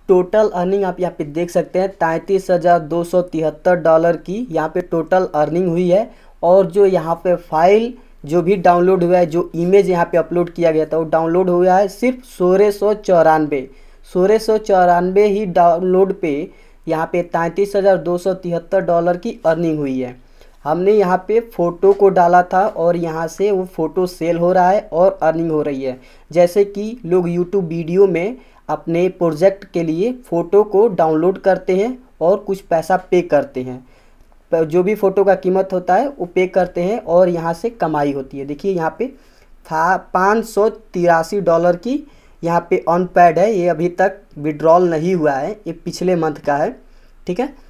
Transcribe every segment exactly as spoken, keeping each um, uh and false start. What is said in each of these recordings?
Total earning आप यहाँ पे देख सकते हैं तैंतीस हज़ार दो सौ तिहत्तर डॉलर की यहाँ पे टोटल अर्निंग हुई है। और जो यहाँ पे फाइल जो भी डाउनलोड हुआ है, जो इमेज यहाँ पे अपलोड किया गया था वो डाउनलोड हुआ है सिर्फ सोलह सौ चौरानवे सोलह सौ चौरानवे ही डाउनलोड पे यहाँ पे तैंतीस हज़ार दो सौ तिहत्तर डॉलर की अर्निंग हुई है। हमने यहाँ पे फ़ोटो को डाला था और यहाँ से वो फ़ोटो सेल हो रहा है और अर्निंग हो रही है। जैसे कि लोग यूट्यूब वीडियो में अपने प्रोजेक्ट के लिए फ़ोटो को डाउनलोड करते हैं और कुछ पैसा पे करते हैं, जो भी फ़ोटो का कीमत होता है वो पे करते हैं और यहाँ से कमाई होती है। देखिए यहाँ पे था पाँच सौ तिरासी डॉलर की यहाँ पे ऑन पैड है, ये अभी तक विड्रॉल नहीं हुआ है, ये पिछले मंथ का है, ठीक है।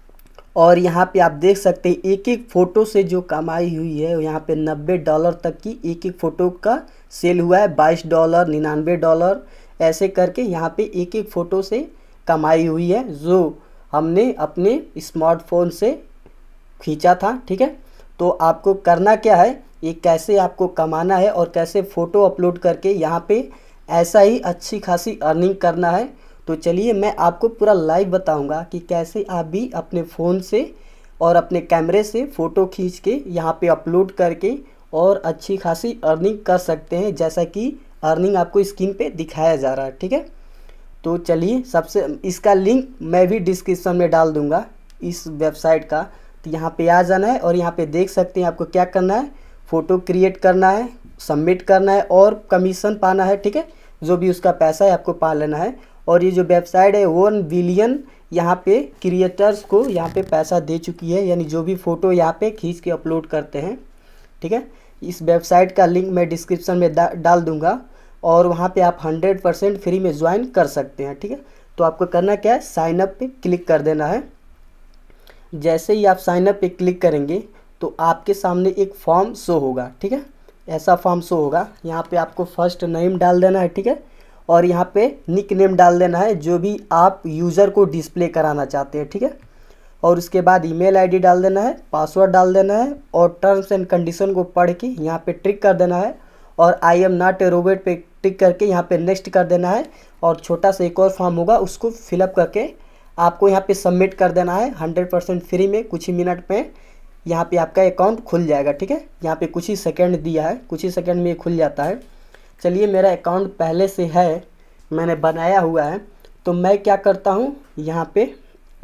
और यहाँ पे आप देख सकते हैं एक एक फ़ोटो से जो कमाई हुई है, यहाँ पे नब्बे डॉलर तक की एक एक फ़ोटो का सेल हुआ है, बाईस डॉलर निन्यानवे डॉलर ऐसे करके यहाँ पे एक एक फ़ोटो से कमाई हुई है, जो हमने अपने स्मार्टफोन से खींचा था, ठीक है। तो आपको करना क्या है, ये कैसे आपको कमाना है और कैसे फ़ोटो अपलोड करके यहाँ पे ऐसा ही अच्छी खासी अर्निंग करना है। तो चलिए मैं आपको पूरा लाइव बताऊंगा कि कैसे आप भी अपने फ़ोन से और अपने कैमरे से फ़ोटो खींच के यहाँ पे अपलोड करके और अच्छी खासी अर्निंग कर सकते हैं, जैसा कि अर्निंग आपको स्क्रीन पे दिखाया जा रहा है, ठीक है। तो चलिए सबसे इसका लिंक मैं भी डिस्क्रिप्शन में डाल दूँगा इस वेबसाइट का। तो यहाँ पे आ जाना है और यहाँ पे देख सकते हैं आपको क्या करना है, फ़ोटो क्रिएट करना है, सबमिट करना है और कमीशन पाना है, ठीक है। जो भी उसका पैसा है आपको पा लेना है। और ये जो वेबसाइट है वन बिलियन यहाँ पे क्रिएटर्स को यहाँ पे पैसा दे चुकी है, यानी जो भी फ़ोटो यहाँ पे खींच के अपलोड करते हैं, ठीक है। इस वेबसाइट का लिंक मैं डिस्क्रिप्शन में डाल दूँगा और वहाँ पे आप हंड्रेड परसेंट फ्री में ज्वाइन कर सकते हैं, ठीक है। तो आपको करना क्या है, साइन अप पे क्लिक कर देना है। जैसे ही आप साइन अप पे क्लिक करेंगे तो आपके सामने एक फॉर्म शो होगा, ठीक है। ऐसा फॉर्म शो होगा, यहाँ पे आपको फर्स्ट नेम डाल देना है, ठीक है। और यहाँ पे निक नेम डाल देना है जो भी आप यूज़र को डिस्प्ले कराना चाहते हैं, ठीक है। और उसके बाद ईमेल आईडी डाल देना है, पासवर्ड डाल देना है और टर्म्स एंड कंडीशन को पढ़ के यहाँ पे टिक कर देना है और I am not a robot पे टिक करके यहाँ पे नेक्स्ट कर देना है। और छोटा सा एक और फॉर्म होगा, उसको फिलअप करके आपको यहाँ पे सबमिट कर देना है हंड्रेड परसेंट फ्री में। कुछ ही मिनट में यहाँ पे आपका अकाउंट खुल जाएगा, ठीक है। यहाँ पे कुछ ही सेकंड दिया है, कुछ ही सेकंड में ये खुल जाता है। चलिए मेरा अकाउंट पहले से है, मैंने बनाया हुआ है, तो मैं क्या करता हूँ यहाँ पे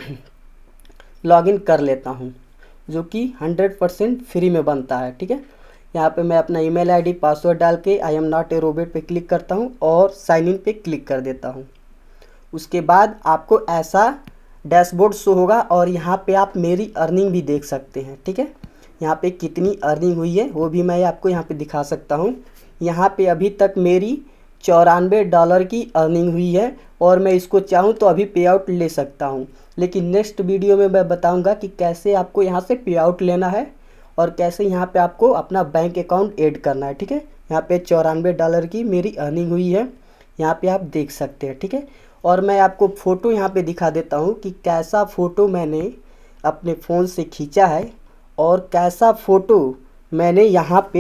लॉगिन कर लेता हूँ, जो कि हंड्रेड परसेंट फ्री में बनता है, ठीक है। यहाँ पे मैं अपना ईमेल आईडी पासवर्ड डाल के I am not a robot पे क्लिक करता हूँ और साइन इन पे क्लिक कर देता हूँ। उसके बाद आपको ऐसा डैशबोर्ड शो होगा और यहाँ पे आप मेरी अर्निंग भी देख सकते हैं, ठीक है। यहाँ पे कितनी अर्निंग हुई है वो भी मैं आपको यहाँ पे दिखा सकता हूँ। यहाँ पे अभी तक मेरी चौरानवे डॉलर की अर्निंग हुई है और मैं इसको चाहूँ तो अभी पे आउट ले सकता हूँ, लेकिन नेक्स्ट वीडियो में मैं बताऊँगा कि कैसे आपको यहाँ से पे आउट लेना है और कैसे यहाँ पे आपको अपना बैंक अकाउंट ऐड करना है, ठीक है। यहाँ पे चौरानवे डॉलर की मेरी अर्निंग हुई है, यहाँ पे आप देख सकते हैं, ठीक है। और मैं आपको फ़ोटो यहाँ पे दिखा देता हूँ कि कैसा फ़ोटो मैंने अपने फ़ोन से खींचा है और कैसा फ़ोटो मैंने यहाँ पे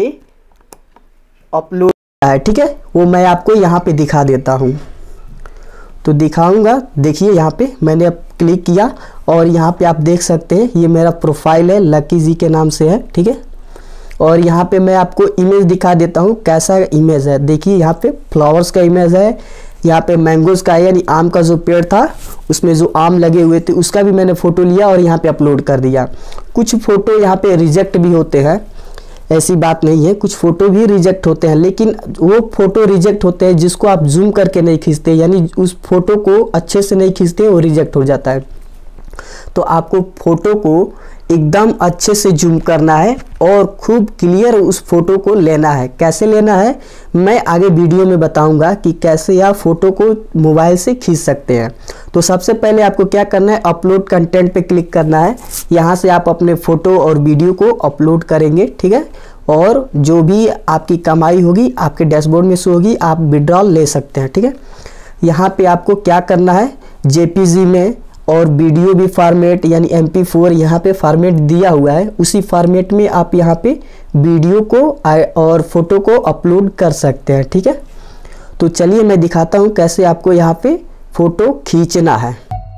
अपलोड किया है, ठीक है। वो मैं आपको यहाँ पे दिखा देता हूँ, तो दिखाऊंगा। देखिए यहाँ पे मैंने अब क्लिक किया और यहाँ पे आप देख सकते हैं ये मेरा प्रोफाइल है, लकी जी के नाम से है, ठीक है। और यहाँ पे मैं आपको इमेज दिखा देता हूँ कैसा इमेज है। देखिए यहाँ पे फ्लावर्स का इमेज है, यहाँ पे मैंगोज़ का यानी आम का जो पेड़ था उसमें जो आम लगे हुए थे उसका भी मैंने फ़ोटो लिया और यहाँ पे अपलोड कर दिया। कुछ फ़ोटो यहाँ पे रिजेक्ट भी होते हैं, ऐसी बात नहीं है, कुछ फ़ोटो भी रिजेक्ट होते हैं, लेकिन वो फ़ोटो रिजेक्ट होते हैं जिसको आप जूम करके नहीं खींचते, यानी उस फ़ोटो को अच्छे से नहीं खींचते, वो रिजेक्ट हो जाता है। तो आपको फ़ोटो को एकदम अच्छे से जूम करना है और खूब क्लियर उस फ़ोटो को लेना है। कैसे लेना है मैं आगे वीडियो में बताऊंगा कि कैसे आप फ़ोटो को मोबाइल से खींच सकते हैं। तो सबसे पहले आपको क्या करना है, अपलोड कंटेंट पे क्लिक करना है। यहाँ से आप अपने फ़ोटो और वीडियो को अपलोड करेंगे, ठीक है। और जो भी आपकी कमाई होगी आपके डैशबोर्ड में शो होगी, आप विड्रॉल ले सकते हैं, ठीक है। यहाँ पे आपको क्या करना है, जेपीजी में और वीडियो भी फॉर्मेट यानी एम पी फोर यहाँ पे फॉर्मेट दिया हुआ है, उसी फॉर्मेट में आप यहाँ पे वीडियो को और फोटो को अपलोड कर सकते हैं, ठीक है। तो चलिए मैं दिखाता हूँ कैसे आपको यहाँ पे फ़ोटो खींचना है।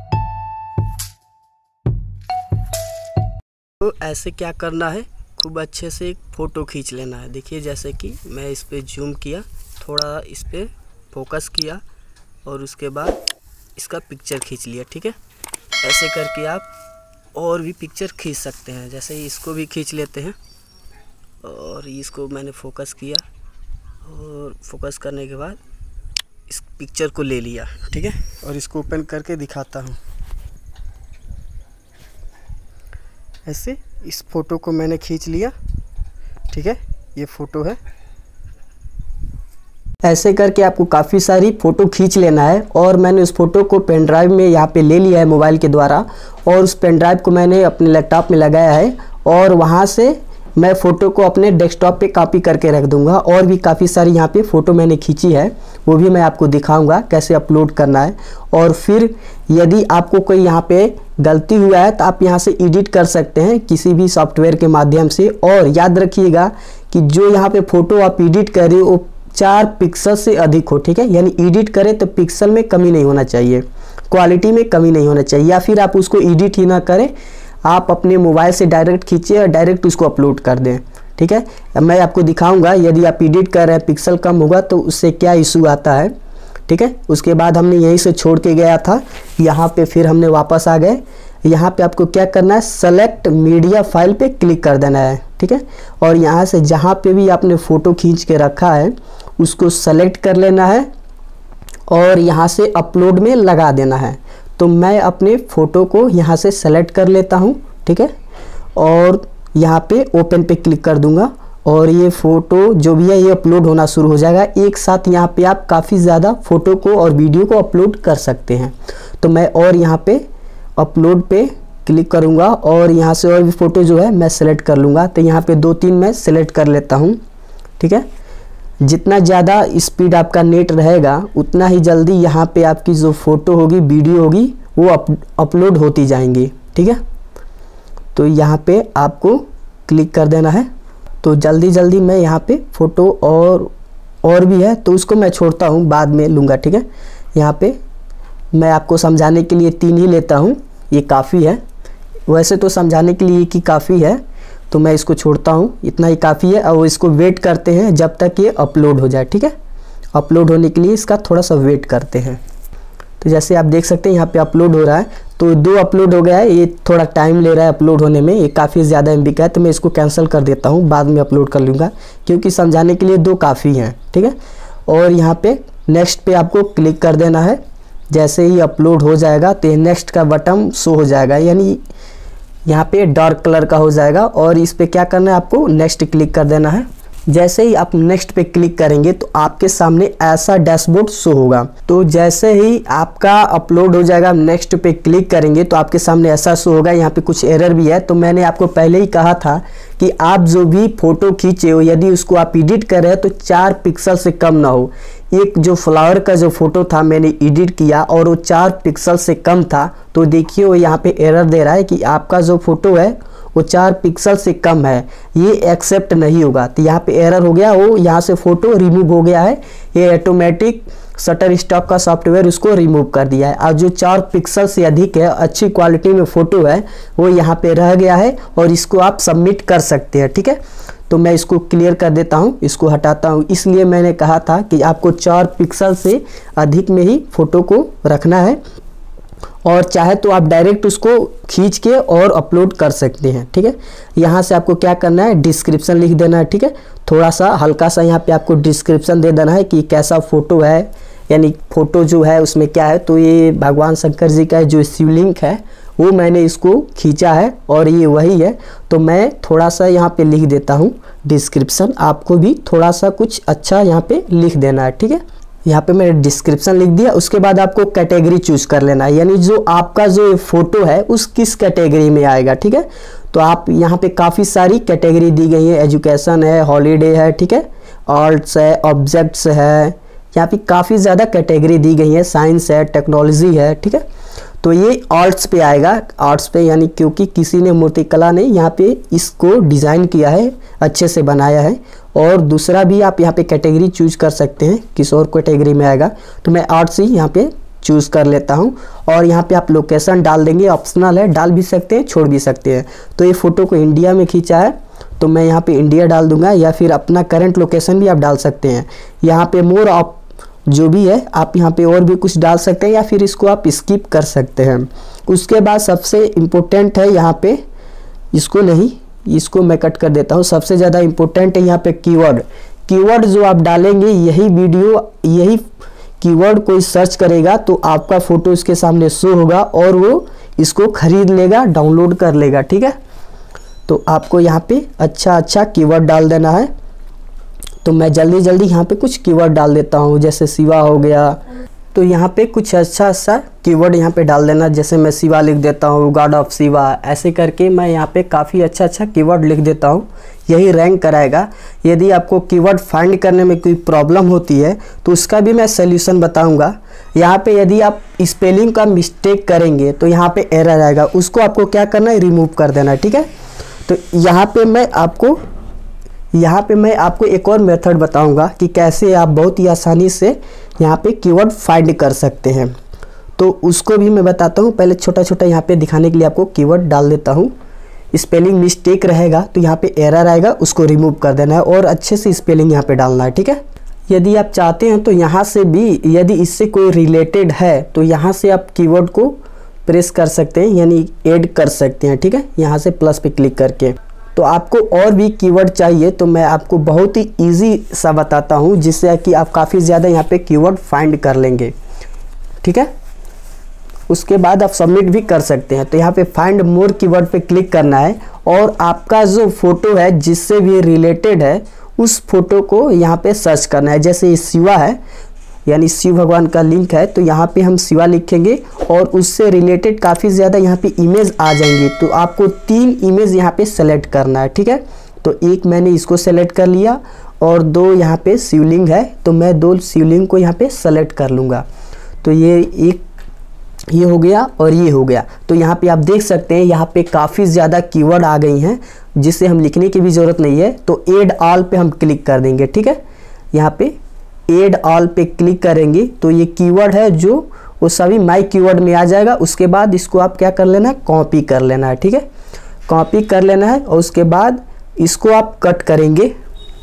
तो ऐसे क्या करना है, खूब अच्छे से एक फ़ोटो खींच लेना है। देखिए जैसे कि मैं इस पर जूम किया, थोड़ा इस पर फोकस किया और उसके बाद इसका पिक्चर खींच लिया। ठीक है, ऐसे करके आप और भी पिक्चर खींच सकते हैं। जैसे इसको भी खींच लेते हैं और इसको मैंने फोकस किया और फोकस करने के बाद इस पिक्चर को ले लिया। ठीक है, और इसको ओपन करके दिखाता हूँ। ऐसे इस फ़ोटो को मैंने खींच लिया। ठीक है, ये फ़ोटो है। ऐसे करके आपको काफ़ी सारी फ़ोटो खींच लेना है और मैंने उस फ़ोटो को पेन ड्राइव में यहाँ पे ले लिया है मोबाइल के द्वारा, और उस पेन ड्राइव को मैंने अपने लैपटॉप में लगाया है और वहाँ से मैं फ़ोटो को अपने डेस्कटॉप पे कॉपी करके रख दूँगा। और भी काफ़ी सारी यहाँ पे फ़ोटो मैंने खींची है, वो भी मैं आपको दिखाऊंगा कैसे अपलोड करना है। और फिर यदि आपको कोई यहाँ पे गलती हुआ है तो आप यहाँ से एडिट कर सकते हैं किसी भी सॉफ्टवेयर के माध्यम से। और याद रखिएगा कि जो यहाँ पे फ़ोटो आप एडिट कर रहे हो वो चार पिक्सल से अधिक हो। ठीक है, यानी एडिट करें तो पिक्सल में कमी नहीं होना चाहिए, क्वालिटी में कमी नहीं होना चाहिए। या फिर आप उसको एडिट ही ना करें, आप अपने मोबाइल से डायरेक्ट खींचिए और डायरेक्ट उसको अपलोड कर दें। ठीक है, मैं आपको दिखाऊंगा यदि आप एडिट कर रहे हैं पिक्सल कम होगा तो उससे क्या इशू आता है। ठीक है, उसके बाद हमने यहीं से छोड़ के गया था, यहाँ पे फिर हमने वापस आ गए। यहाँ पे आपको क्या करना है, सेलेक्ट मीडिया फाइल पे क्लिक कर देना है। ठीक है, और यहाँ से जहाँ पे भी आपने फ़ोटो खींच के रखा है उसको सेलेक्ट कर लेना है और यहाँ से अपलोड में लगा देना है। तो मैं अपने फ़ोटो को यहाँ से सेलेक्ट कर लेता हूँ। ठीक है, और यहाँ पे ओपन पे क्लिक कर दूँगा और ये फ़ोटो जो भी है ये अपलोड होना शुरू हो जाएगा। एक साथ यहाँ पे आप काफ़ी ज़्यादा फ़ोटो को और वीडियो को अपलोड कर सकते हैं। तो मैं और यहाँ पे अपलोड पे क्लिक करूँगा और यहाँ से और भी फ़ोटो जो है मैं सेलेक्ट कर लूँगा। तो यहाँ पे दो तीन मैं सेलेक्ट कर लेता हूँ। ठीक है, जितना ज़्यादा स्पीड आपका नेट रहेगा उतना ही जल्दी यहाँ पे आपकी जो फ़ोटो होगी, वीडियो होगी, वो अप, अपलोड होती जाएंगी। ठीक है, तो यहाँ पे आपको क्लिक कर देना है। तो जल्दी जल्दी मैं यहाँ पे फ़ोटो और और भी है तो उसको मैं छोड़ता हूँ, बाद में लूँगा। ठीक है, यहाँ पे मैं आपको समझाने के लिए तीन ही लेता हूँ, ये काफ़ी है। वैसे तो समझाने के लिए कि काफ़ी है तो मैं इसको छोड़ता हूँ, इतना ही काफ़ी है। और इसको वेट करते हैं जब तक ये अपलोड हो जाए। ठीक है, अपलोड होने के लिए इसका थोड़ा सा वेट करते हैं। तो जैसे आप देख सकते हैं यहाँ पे अपलोड हो रहा है, तो दो अपलोड हो गया है। ये थोड़ा टाइम ले रहा है अपलोड होने में, ये काफ़ी ज़्यादा एम बी का है तो मैं इसको कैंसिल कर देता हूँ, बाद में अपलोड कर लूँगा क्योंकि समझाने के लिए दो काफ़ी हैं। ठीक है, और यहाँ पे नेक्स्ट पे आपको क्लिक कर देना है। जैसे ही अपलोड हो जाएगा तो नेक्स्ट का बटन शो हो जाएगा, यानी यहाँ पे डार्क कलर का हो जाएगा और इस पे क्या करना है, आपको नेक्स्ट क्लिक कर देना है। जैसे ही आप नेक्स्ट पे क्लिक करेंगे तो आपके सामने ऐसा डैशबोर्ड शो होगा। तो जैसे ही आपका अपलोड हो जाएगा, नेक्स्ट पे क्लिक करेंगे तो आपके सामने ऐसा शो होगा। यहाँ पे कुछ एरर भी है, तो मैंने आपको पहले ही कहा था कि आप जो भी फ़ोटो खींचे हो यदि उसको आप एडिट कर रहे हैं तो चार पिक्सल से कम ना हो। एक जो फ्लावर का जो फ़ोटो था मैंने एडिट किया और वो चार पिक्सल से कम था, तो देखिए वो यहाँ पे एरर दे रहा है कि आपका जो फ़ोटो है वो चार पिक्सल से कम है, ये एक्सेप्ट नहीं होगा। तो यहाँ पे एरर हो गया, वो यहाँ से फ़ोटो रिमूव हो गया है। ये ऑटोमेटिक शटर स्टॉप का सॉफ्टवेयर उसको रिमूव कर दिया है। और जो चार पिक्सल से अधिक है, अच्छी क्वालिटी में फ़ोटो है, वो यहाँ पे रह गया है और इसको आप सबमिट कर सकते हैं। ठीक है, तो मैं इसको क्लियर कर देता हूँ, इसको हटाता हूँ। इसलिए मैंने कहा था कि आपको चार पिक्सल से अधिक में ही फ़ोटो को रखना है और चाहे तो आप डायरेक्ट उसको खींच के और अपलोड कर सकते हैं। ठीक है, यहाँ से आपको क्या करना है, डिस्क्रिप्शन लिख देना है। ठीक है, थोड़ा सा हल्का सा यहाँ पे आपको डिस्क्रिप्शन दे देना है कि कैसा फ़ोटो है, यानी फ़ोटो जो है उसमें क्या है। तो ये भगवान शंकर जी का जो शिवलिंग है वो मैंने इसको खींचा है और ये वही है। तो मैं थोड़ा सा यहाँ पे लिख देता हूँ डिस्क्रिप्शन, आपको भी थोड़ा सा कुछ अच्छा यहाँ पे लिख देना है। ठीक है, यहाँ पे मैंने डिस्क्रिप्शन लिख दिया। उसके बाद आपको कैटेगरी चूज कर लेना है, यानी जो आपका जो फ़ोटो है उस किस कैटेगरी में आएगा। ठीक है, तो आप यहाँ पे काफ़ी सारी कैटेगरी दी गई है, एजुकेशन है, हॉलीडे है, ठीक है, आर्ट्स है, ऑब्जेक्ट्स है, यहाँ पे काफ़ी ज़्यादा कैटेगरी दी गई है, साइंस है, टेक्नोलॉजी है। ठीक है, तो ये आर्ट्स पे आएगा, आर्ट्स पे, यानी क्योंकि किसी ने मूर्तिकला ने यहाँ पे इसको डिज़ाइन किया है, अच्छे से बनाया है। और दूसरा भी आप यहाँ पे कैटेगरी चूज कर सकते हैं किस और कैटेगरी में आएगा, तो मैं आर्ट्स ही यहाँ पे चूज़ कर लेता हूँ और यहाँ पे आप लोकेशन डाल देंगे, ऑप्शनल है, डाल भी सकते हैं छोड़ भी सकते हैं। तो ये फ़ोटो को इंडिया में खींचा है तो मैं यहाँ पे इंडिया डाल दूंगा, या फिर अपना करंट लोकेशन भी आप डाल सकते हैं। यहाँ पे मोर आप जो भी है आप यहाँ पे और भी कुछ डाल सकते हैं, या फिर इसको आप स्किप कर सकते हैं। उसके बाद सबसे इम्पोर्टेंट है यहाँ पे, इसको नहीं, इसको मैं कट कर देता हूँ। सबसे ज़्यादा इम्पोर्टेंट है यहाँ पे कीवर्ड। कीवर्ड जो आप डालेंगे, यही वीडियो यही कीवर्ड कोई सर्च करेगा तो आपका फ़ोटो इसके सामने शो होगा और वो इसको खरीद लेगा, डाउनलोड कर लेगा। ठीक है, तो आपको यहाँ पे अच्छा अच्छा कीवर्ड डाल देना है। तो मैं जल्दी जल्दी यहाँ पे कुछ कीवर्ड डाल देता हूँ, जैसे शिवा हो गया। तो यहाँ पे कुछ अच्छा अच्छा कीवर्ड यहाँ पे डाल देना, जैसे मैं शिवा लिख देता हूँ, गॉड ऑफ शिवा, ऐसे करके मैं यहाँ पे काफ़ी अच्छा अच्छा कीवर्ड लिख देता हूँ। यही रैंक कराएगा। यदि आपको कीवर्ड फाइंड करने में कोई प्रॉब्लम होती है तो उसका भी मैं सल्यूशन बताऊँगा। यहाँ पे यदि आप स्पेलिंग का मिस्टेक करेंगे तो यहाँ पे एरर आएगा, उसको आपको क्या करना है, रिमूव कर देना है। ठीक है, तो यहाँ पे मैं आपको यहाँ पे मैं आपको एक और मेथड बताऊंगा कि कैसे आप बहुत ही आसानी से यहाँ पे कीवर्ड फाइंड कर सकते हैं। तो उसको भी मैं बताता हूँ। पहले छोटा छोटा यहाँ पे दिखाने के लिए आपको कीवर्ड डाल देता हूँ। स्पेलिंग मिस्टेक रहेगा तो यहाँ पे एरर आएगा, उसको रिमूव कर देना है और अच्छे से स्पेलिंग यहाँ पे डालना है। ठीक है, यदि आप चाहते हैं तो यहाँ से भी, यदि इससे कोई रिलेटेड है तो यहाँ से आप कीवर्ड को प्रेस कर सकते हैं, यानी ऐड कर सकते हैं। ठीक है, यहाँ से प्लस पे क्लिक करके। तो आपको और भी कीवर्ड चाहिए तो मैं आपको बहुत ही इजी सा बताता हूँ, जिससे कि आप काफ़ी ज़्यादा यहाँ पे कीवर्ड फाइंड कर लेंगे। ठीक है, उसके बाद आप सबमिट भी कर सकते हैं। तो यहाँ पे फाइंड मोर कीवर्ड पे क्लिक करना है और आपका जो फोटो है जिससे भी रिलेटेड है उस फोटो को यहाँ पे सर्च करना है। जैसे ये शिवा है, यानी शिव भगवान का लिंक है, तो यहाँ पे हम शिवा लिखेंगे और उससे रिलेटेड काफ़ी ज़्यादा यहाँ पे इमेज आ जाएंगी। तो आपको तीन इमेज यहाँ पे सेलेक्ट करना है। ठीक है, तो एक मैंने इसको सेलेक्ट कर लिया और दो यहाँ पे शिवलिंग है तो मैं दो शिवलिंग को यहाँ पे सेलेक्ट कर लूँगा। तो ये एक ये हो गया और ये हो गया। तो यहाँ पे आप देख सकते हैं यहाँ पे काफ़ी ज़्यादा कीवर्ड आ गई हैं जिससे हम लिखने की भी ज़रूरत नहीं है। तो ऐड ऑल पे हम क्लिक कर देंगे। ठीक है, यहाँ पे ऐड ऑल पे क्लिक करेंगे तो ये कीवर्ड है जो वो सभी माई कीवर्ड में आ जाएगा। उसके बाद इसको आप क्या कर लेना है, कॉपी कर लेना है। ठीक है, कॉपी कर लेना है और उसके बाद इसको आप कट करेंगे।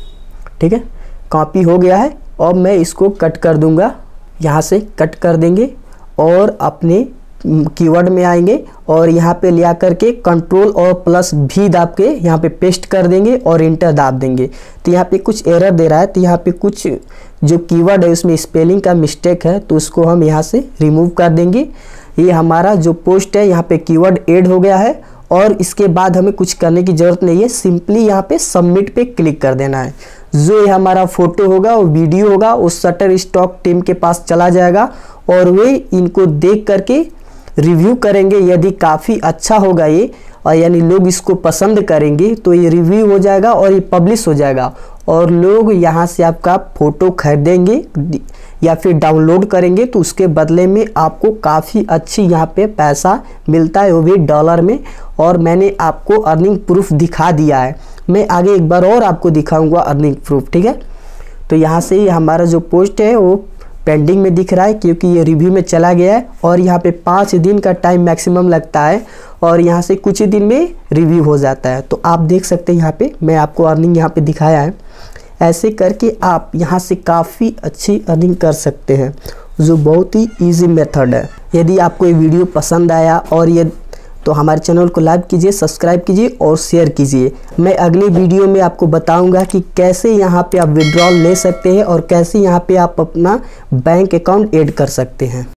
ठीक है, कॉपी हो गया है और मैं इसको कट कर दूंगा। यहाँ से कट कर देंगे और अपने कीवर्ड में आएंगे और यहाँ पे ले आकर के कंट्रोल और प्लस भी दाब के यहाँ पे पेस्ट कर देंगे और इंटर दाब देंगे। तो यहाँ पे कुछ एरर दे रहा है, तो यहाँ पे कुछ जो कीवर्ड है उसमें स्पेलिंग का मिस्टेक है तो उसको हम यहाँ से रिमूव कर देंगे। ये हमारा जो पोस्ट है यहाँ पे कीवर्ड ऐड हो गया है और इसके बाद हमें कुछ करने की ज़रूरत नहीं है, सिंपली यहाँ पे सबमिट पे क्लिक कर देना है। जो ये हमारा फोटो होगा और वीडियो होगा वो शटर स्टॉक टीम के पास चला जाएगा और वे इनको देख करके रिव्यू करेंगे। यदि काफ़ी अच्छा होगा ये और यानी लोग इसको पसंद करेंगे तो ये रिव्यू हो जाएगा और ये पब्लिश हो जाएगा और लोग यहाँ से आपका फ़ोटो खरीदेंगे या फिर डाउनलोड करेंगे। तो उसके बदले में आपको काफ़ी अच्छी यहाँ पे पैसा मिलता है, वो भी डॉलर में। और मैंने आपको अर्निंग प्रूफ दिखा दिया है, मैं आगे एक बार और आपको दिखाऊंगा अर्निंग प्रूफ। ठीक है, तो यहाँ से ही हमारा जो पोस्ट है वो पेंडिंग में दिख रहा है क्योंकि ये रिव्यू में चला गया है और यहाँ पे पाँच दिन का टाइम मैक्सिमम लगता है और यहाँ से कुछ ही दिन में रिव्यू हो जाता है। तो आप देख सकते हैं यहाँ पे मैं आपको अर्निंग यहाँ पे दिखाया है। ऐसे करके आप यहाँ से काफ़ी अच्छी अर्निंग कर सकते हैं, जो बहुत ही ईजी मेथड है। यदि आपको ये वीडियो पसंद आया और ये तो हमारे चैनल को लाइक कीजिए, सब्सक्राइब कीजिए और शेयर कीजिए। मैं अगले वीडियो में आपको बताऊंगा कि कैसे यहाँ पे आप विड्रॉल ले सकते हैं और कैसे यहाँ पे आप अपना बैंक अकाउंट ऐड कर सकते हैं।